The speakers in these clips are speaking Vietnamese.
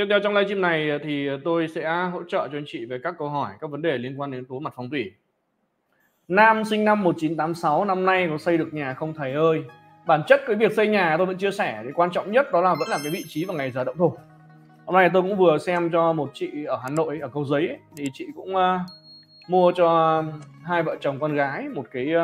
Tiếp theo trong livestream này thì tôi sẽ hỗ trợ cho anh chị về các câu hỏi, các vấn đề liên quan đến yếu tố mặt phong thủy. Nam sinh năm 1986, năm nay có xây được nhà không thầy ơi? Bản chất cái việc xây nhà tôi vẫn chia sẻ, thì quan trọng nhất đó là vẫn là cái vị trí và ngày giờ động thổ. Hôm nay tôi cũng vừa xem cho một chị ở Hà Nội, ở Cầu Giấy ấy, thì chị cũng mua cho hai vợ chồng con gái một cái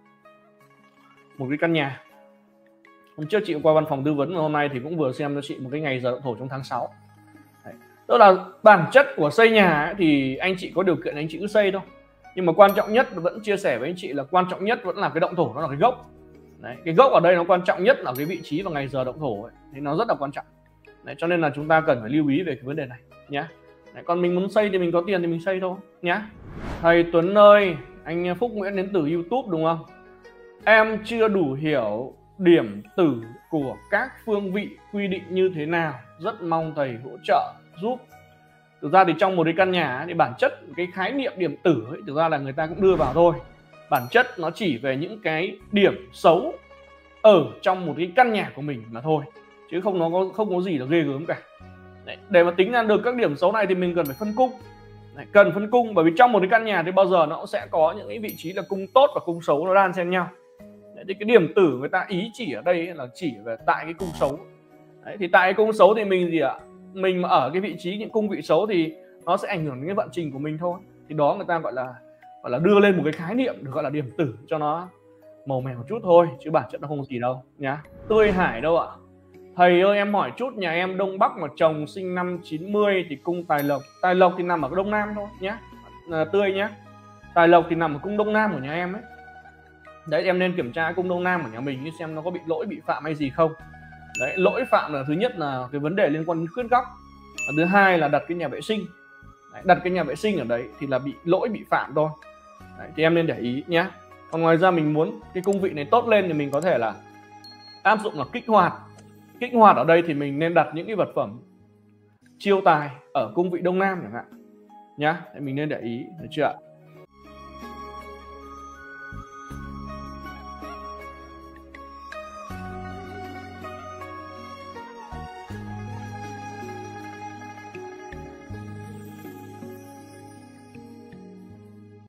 căn nhà. Hôm trước chị qua văn phòng tư vấn, và hôm nay thì cũng vừa xem cho chị một cái ngày giờ động thổ trong tháng 6. Đấy. Tức là bản chất của xây nhà ấy, thì anh chị có điều kiện anh chị cứ xây thôi, nhưng mà quan trọng nhất vẫn chia sẻ với anh chị là quan trọng nhất vẫn là cái động thổ, nó là cái gốc. Đấy, cái gốc ở đây nó quan trọng nhất là cái vị trí và ngày giờ động thổ ấy, thì nó rất là quan trọng. Đấy, cho nên là chúng ta cần phải lưu ý về cái vấn đề này nhé. Còn mình muốn xây thì mình có tiền thì mình xây thôi nhé. Thầy Tuấn ơi, anh Phúc Nguyễn đến từ YouTube đúng không? Em chưa đủ hiểu điểm tử của các phương vị quy định như thế nào, rất mong thầy hỗ trợ giúp. Thực ra thì trong một cái căn nhà thì bản chất cái khái niệm điểm tử ấy, thực ra là người ta cũng đưa vào thôi. Bản chất nó chỉ về những cái điểm xấu ở trong một cái căn nhà của mình mà thôi, chứ không có gì là ghê gớm cả. Đấy, để mà tính ra được các điểm xấu này thì mình cần phải phân cung. Đấy, cần phân cung, bởi vì trong một cái căn nhà thì bao giờ nó cũng sẽ có những cái vị trí là cung tốt và cung xấu nó đan xen nhau. Đấy, thì cái điểm tử người ta ý chỉ ở đây là chỉ về tại cái cung xấu. Đấy, thì tại cái cung xấu thì mình gì ạ? Mình mà ở cái vị trí những cung vị xấu thì nó sẽ ảnh hưởng đến cái vận trình của mình thôi. Thì đó người ta gọi là đưa lên một cái khái niệm được gọi là điểm tử cho nó màu mè một chút thôi, chứ bản chất nó không có gì đâu nhá. Tươi Hải đâu ạ? Thầy ơi em hỏi chút, nhà em Đông Bắc mà chồng sinh năm 90 thì cung tài lộc. Tài lộc thì nằm ở Đông Nam thôi nhá. Tươi nhá. Tài lộc thì nằm ở cung Đông Nam của nhà em ấy. Đấy, em nên kiểm tra cung Đông Nam của nhà mình xem nó có bị lỗi bị phạm hay gì không. Đấy, lỗi phạm là thứ nhất là cái vấn đề liên quan đến khuyết góc. Thứ hai là đặt cái nhà vệ sinh. Đấy, đặt cái nhà vệ sinh ở đấy thì là bị lỗi bị phạm thôi. Đấy, thì em nên để ý nhé. Còn ngoài ra mình muốn cái cung vị này tốt lên thì mình có thể là áp dụng là kích hoạt. Kích hoạt ở đây thì mình nên đặt những cái vật phẩm chiêu tài ở cung vị Đông Nam chẳng hạn nhá. Mình nên để ý, được chưa ạ?